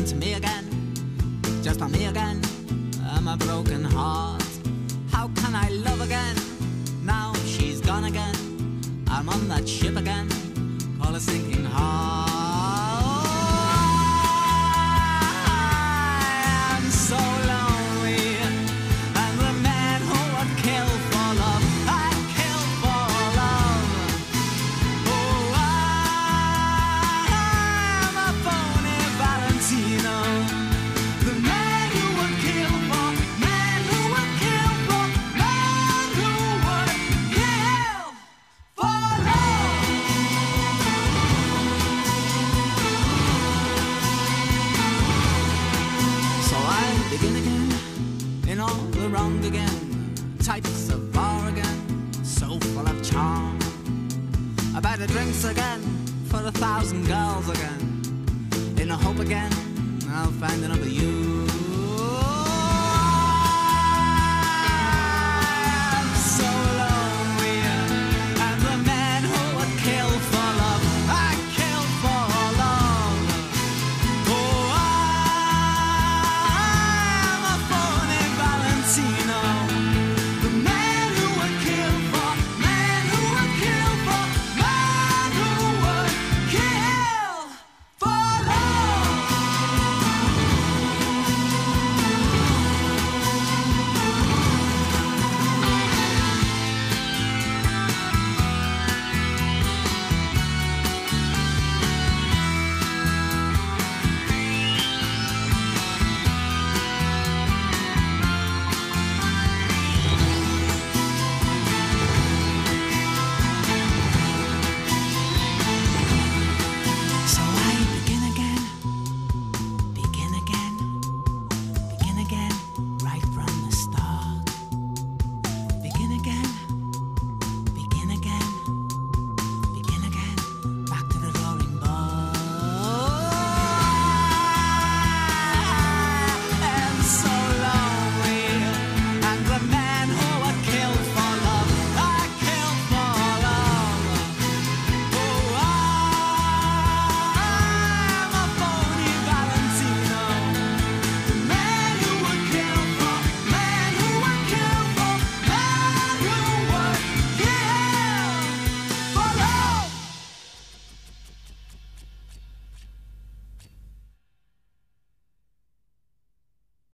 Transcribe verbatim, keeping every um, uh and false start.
happened to me again, just on me again, and my broken heart. How can I love again, now she's gone again? I'm on that ship again, call a sinking heart. I am so lonely, and the man who would kill for love, I'd kill for love. Oh, I am a phony Valentino, the man who would kill for, man who would kill for, man who would kill for love. So I begin again, in all the wrong again, types of Oregon, so full of charm. I buy the drinks again, for a thousand girls again, in a hope again, I'll find another you.